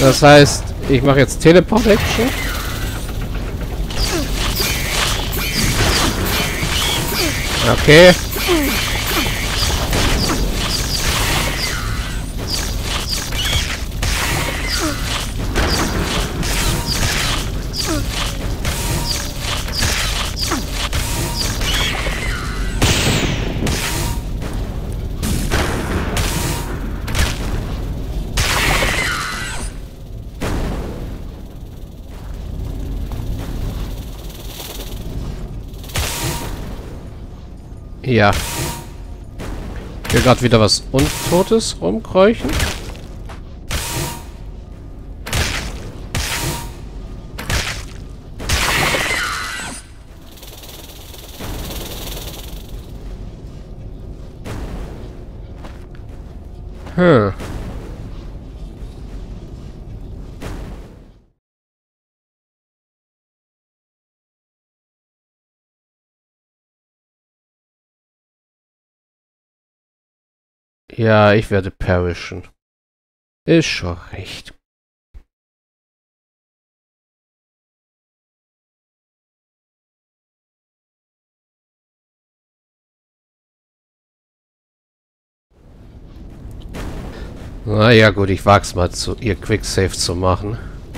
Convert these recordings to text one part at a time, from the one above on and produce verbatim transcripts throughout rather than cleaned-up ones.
Das heißt, ich mache jetzt Teleport-Action. Okay. Ja. Hier gerade wieder was Untotes rumkräuchen. Hm. Ja, ich werde perishen. Ist schon recht. Naja gut, ich wag's mal zu ihr Quicksave zu machen.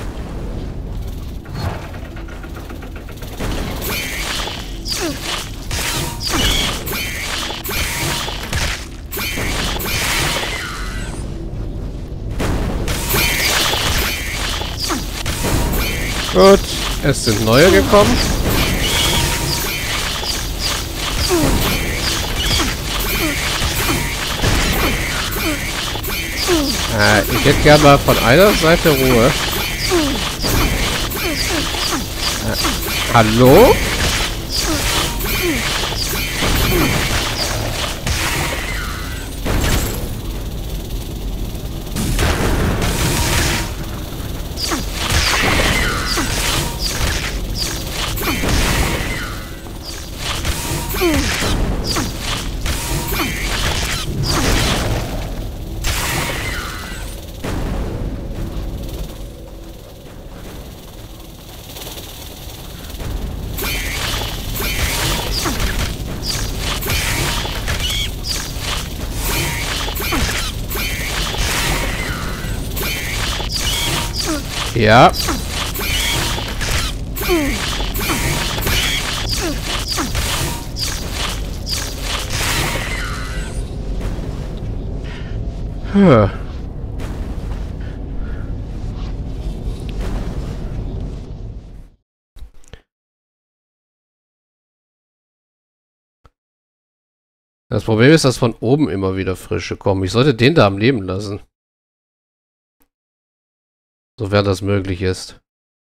Gut, es sind neue gekommen. Äh, ich hätte gerne mal von einer Seite Ruhe. Äh, hallo? Ja. Huh. Das Problem ist, dass von oben immer wieder Frische kommen. Ich sollte den da am Leben lassen. Sofern das möglich ist.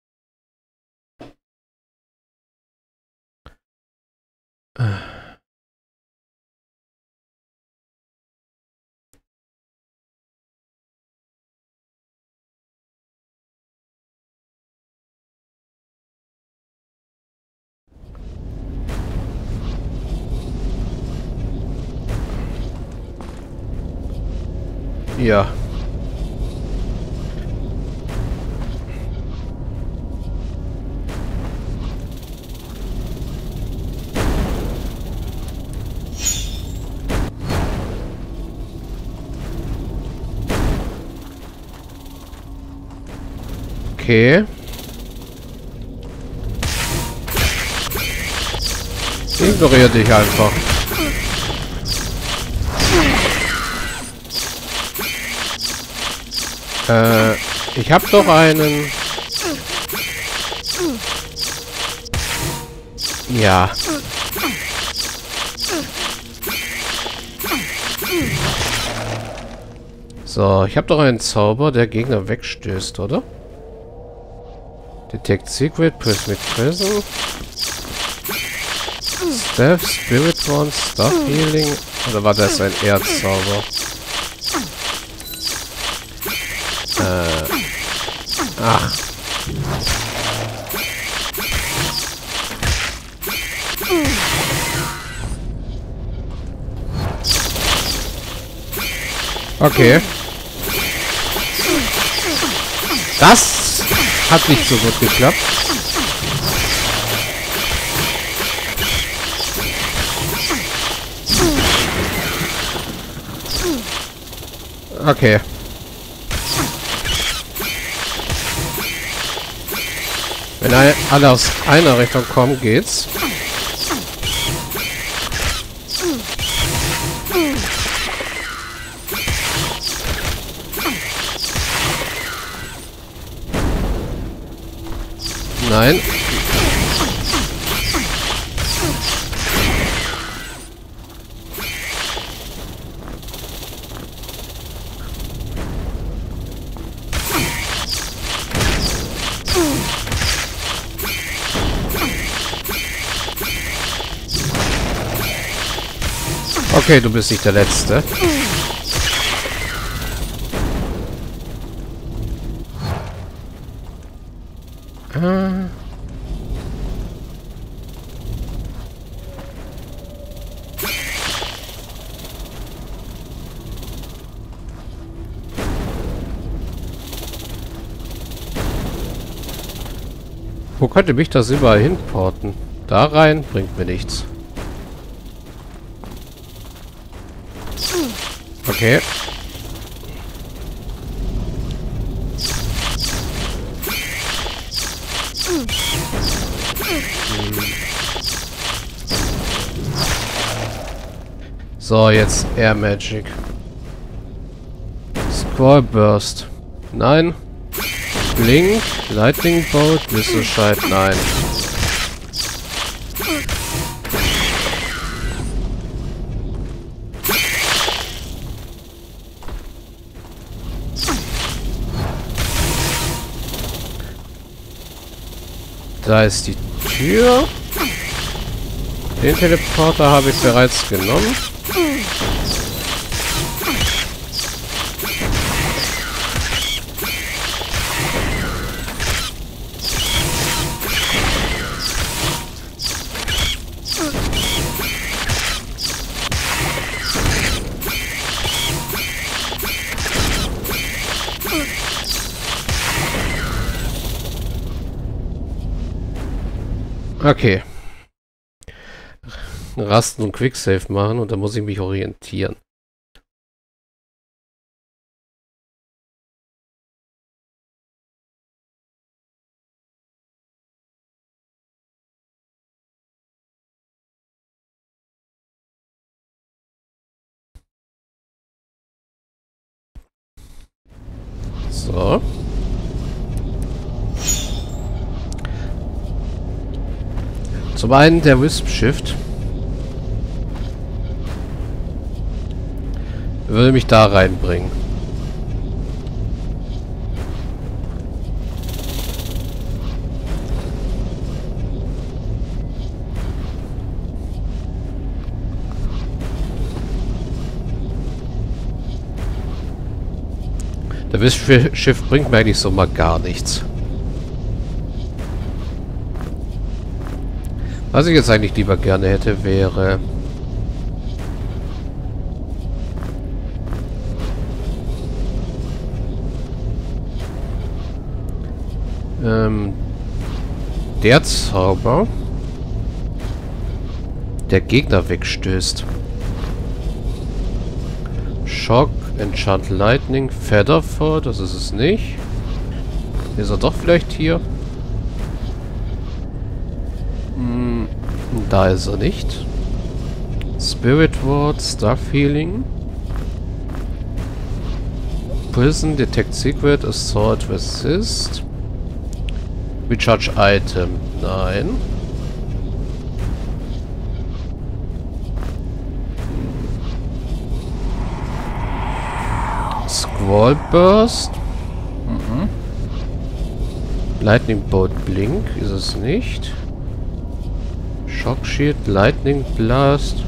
Ja. Okay. Ignoriere dich einfach. Äh, ich habe doch einen... Ja. So, ich habe doch einen Zauber, der Gegner wegstößt, oder? Detect Secret, Prismic Prison. Staff, Spirit Wand, Stuff Healing. Oder war das ein Erzzauber? Äh. Ach. Okay. Das hat nicht so gut geklappt. Okay. Wenn alle aus einer Richtung kommen, geht's. Nein. Okay, du bist nicht der Letzte. Ah. Wo könnte mich das überall hinporten? Da rein bringt mir nichts. Okay. So, jetzt Air Magic. Squall Burst. Nein. Blink. Lightning Bolt. Missile Shite. Nein. Da ist die Tür. Den Teleporter habe ich bereits genommen. Okay. Rasten und Quicksave machen und dann muss ich mich orientieren. So. Zum einen der Wisp Shift. Würde mich da reinbringen. Der Wisp Shift bringt mir eigentlich so mal gar nichts. Was ich jetzt eigentlich lieber gerne hätte, wäre... Ähm... Der Zauber... der Gegner wegstößt. Shock, Enchant Lightning, Featherfall, das ist es nicht. Ist er doch vielleicht hier? Da ist er nicht. Spirit Ward, Stuff Healing. Prison, Detect Secret, Assault Resist. Recharge Item. Nein. Squall Burst. Mhm. Lightning Bolt Blink ist es nicht. Shock Shield, Lightning Blast.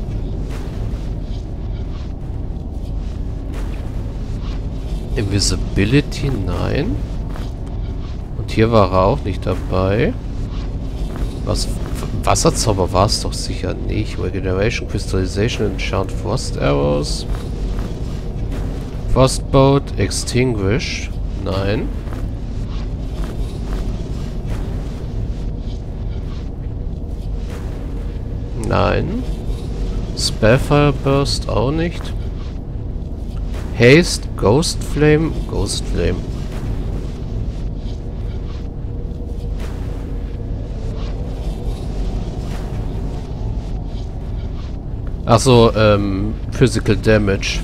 Invisibility, nein. Und hier war er auch nicht dabei. Was? Wasserzauber war es doch sicher nicht. Regeneration, Crystallization, Enchant Frost Arrows. Frostbolt, Extinguished, nein. Nein. Spellfire Burst auch nicht. Haste, Ghost Flame, Ghost Flame. Achso, ähm, Physical Damage.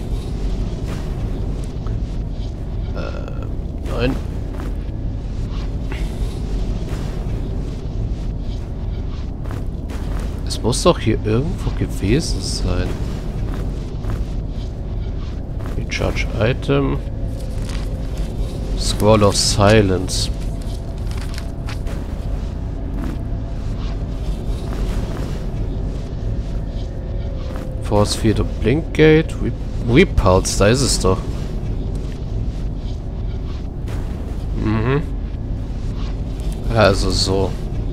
Äh, nein. Es muss doch hier irgendwo gewesen sein. Recharge Item. Scroll of Silence. Force Field und Blinkgate. Re Repulse, da ist es doch. Mhm. Also so.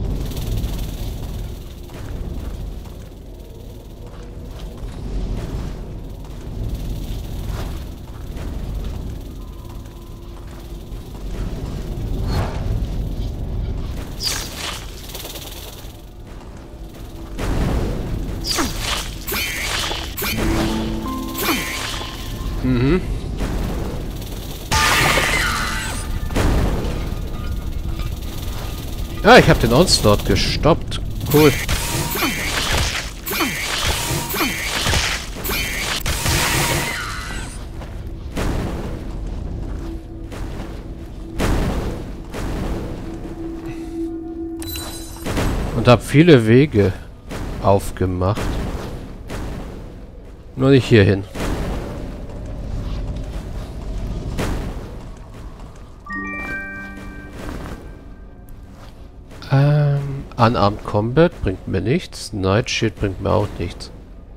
Mhm. Ah, ich habe den Onslaught gestoppt. Cool. Und habe viele Wege aufgemacht. Nur nicht hierhin. Ähm, Unarmed Combat bringt mir nichts. Night Shield bringt mir auch nichts.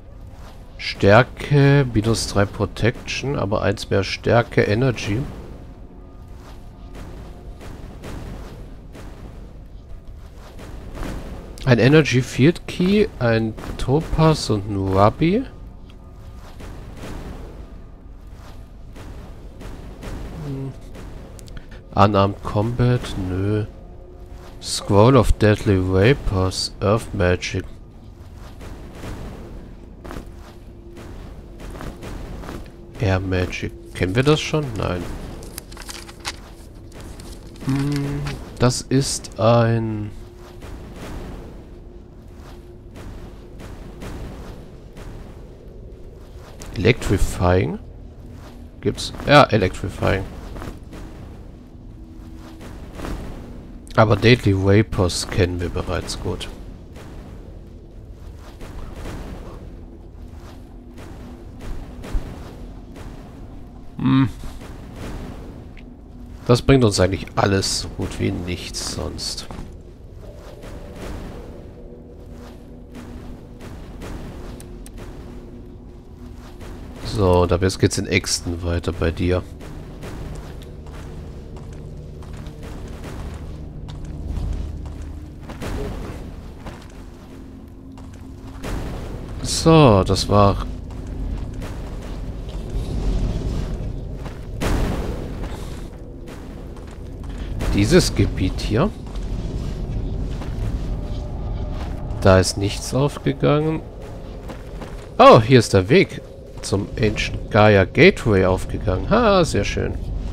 Stärke, minus drei Protection, aber eins mehr Stärke, Energy. Ein Energy Field Key, ein Topaz und ein Ruby. Hm. Unarmed Combat, nö. Scroll of Deadly Vapors, Earth Magic. Air Magic. Kennen wir das schon? Nein. Hm, das ist ein... Electrifying? Gibt's? Ja, Electrifying. Aber Deadly Vapors kennen wir bereits gut. Hm. Das bringt uns eigentlich alles so gut wie nichts sonst. So, und ab jetzt geht's in Exton weiter bei dir. So, das war... dieses Gebiet hier. Da ist nichts aufgegangen. Oh, hier ist der Weg zum Ancient Gaia Gateway aufgegangen. Ha, sehr schön.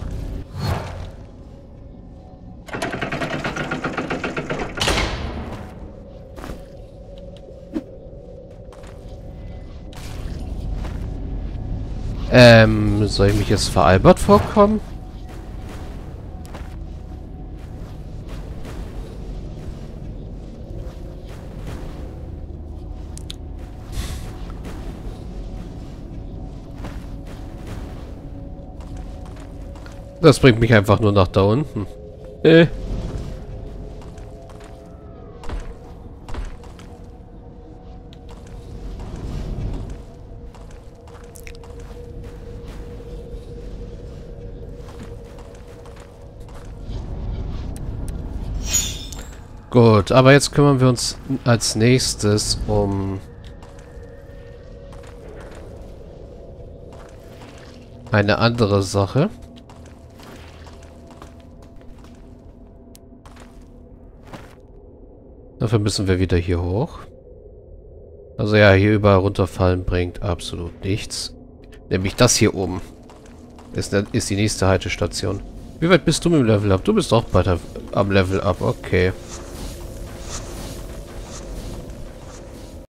Ähm, soll ich mich jetzt veralbert vorkommen? Das bringt mich einfach nur nach da unten. Äh. Gut, aber jetzt kümmern wir uns als nächstes um eine andere Sache. Dafür müssen wir wieder hier hoch. Also ja, hier überall runterfallen bringt absolut nichts. Nämlich das hier oben. Ist, ist die nächste Haltestation. Wie weit bist du mit dem Level Up? Du bist auch weiter am Level Up, okay.